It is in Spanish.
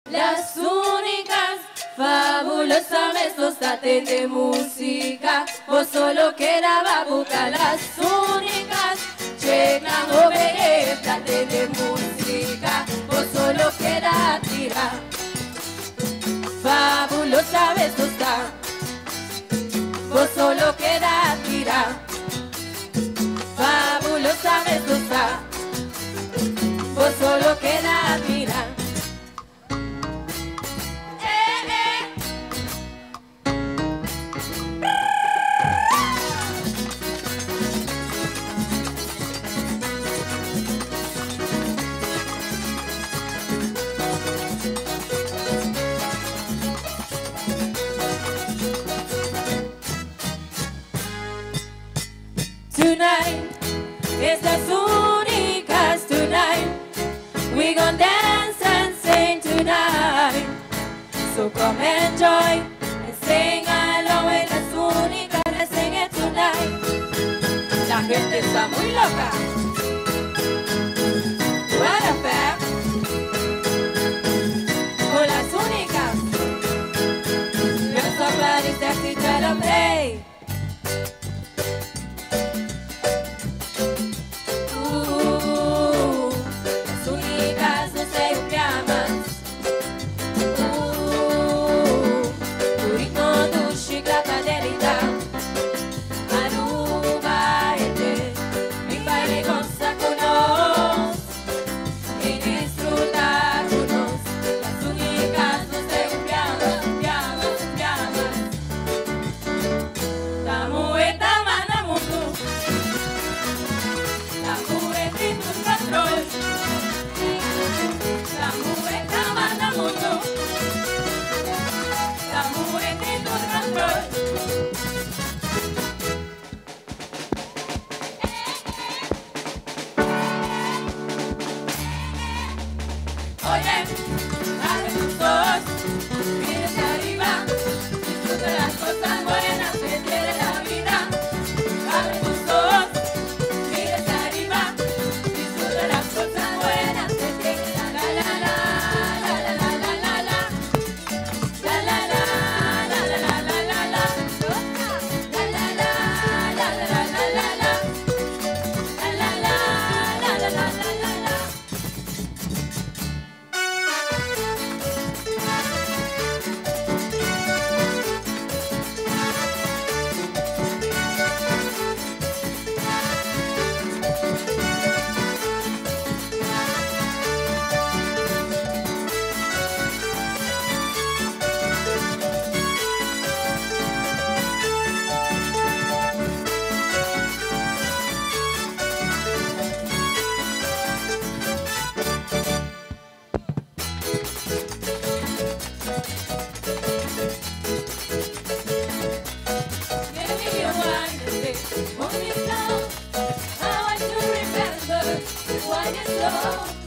Las únicas, fabulosamente sostate de música, vos solo quedaba buscar las únicas, llegan obedétate de música, vos solo queda tirar. Fabulosa vez sostar, vos solo queda tirar. Fabulosa vez sostar, vos solo queda tirar. Tonight, estas únicas tonight, we gon' dance and sing tonight. So come enjoy and sing along with las únicas, let's sing it tonight. La gente está muy loca. What a fact. Con las únicas. There's somebody sexy try to play. Oye, abre tus ojos, mira hacia arriba, disfruta las cosas buenas que tiene la vida. Abre tus ojos, mira hacia arriba, disfruta las cosas buenas que tiene la la la la la la la la la la la la la la la la la la la Only slow, I want to remember why you're slow.